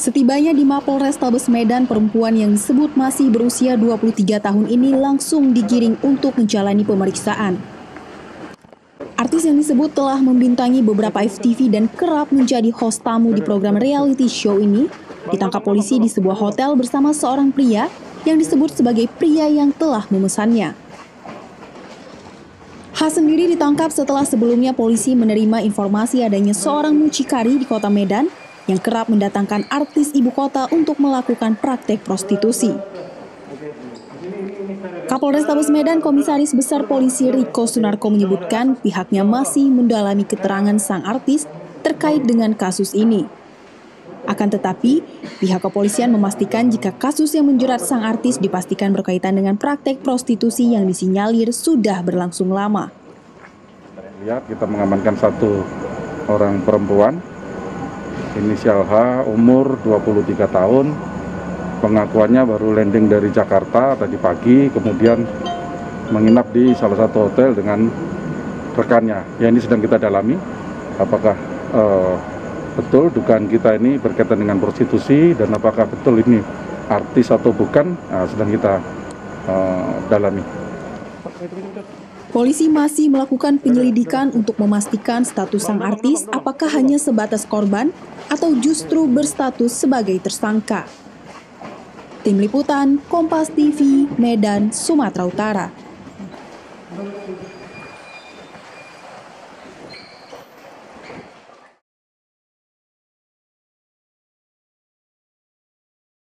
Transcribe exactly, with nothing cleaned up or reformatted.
Setibanya di Mapolrestabes Medan, perempuan yang disebut masih berusia dua puluh tiga tahun ini langsung digiring untuk menjalani pemeriksaan. Artis yang disebut telah membintangi beberapa F T V dan kerap menjadi host tamu di program reality show ini ditangkap polisi di sebuah hotel bersama seorang pria yang disebut sebagai pria yang telah memesannya. H sendiri ditangkap setelah sebelumnya polisi menerima informasi adanya seorang mucikari di kota Medan yang kerap mendatangkan artis ibu kota untuk melakukan praktek prostitusi. Kapolrestabes Medan Komisaris Besar Polisi Riko Sunarko menyebutkan pihaknya masih mendalami keterangan sang artis terkait dengan kasus ini. Akan tetapi, pihak kepolisian memastikan jika kasus yang menjerat sang artis dipastikan berkaitan dengan praktek prostitusi yang disinyalir sudah berlangsung lama. Lihat, kita mengamankan satu orang perempuan, inisial H, umur dua puluh tiga tahun, pengakuannya baru landing dari Jakarta tadi pagi, kemudian menginap di salah satu hotel dengan rekannya. Ya, ini sedang kita dalami, apakah uh, betul dugaan kita ini berkaitan dengan prostitusi dan apakah betul ini artis atau bukan, nah, sedang kita uh, dalami. Polisi masih melakukan penyelidikan untuk memastikan status sang artis apakah hanya sebatas korban atau justru berstatus sebagai tersangka. Tim Liputan, Kompas T V, Medan, Sumatera Utara.